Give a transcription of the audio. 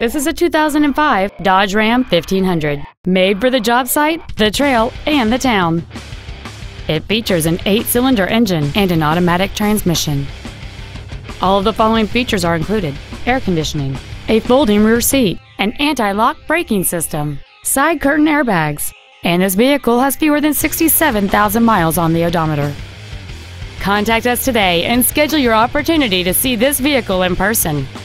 This is a 2005 Dodge Ram 1500, made for the job site, the trail, and the town. It features an 8-cylinder engine and an automatic transmission. All of the following features are included: air conditioning, a folding rear seat, an anti-lock braking system, side curtain airbags, and this vehicle has fewer than 67,000 miles on the odometer. Contact us today and schedule your opportunity to see this vehicle in person.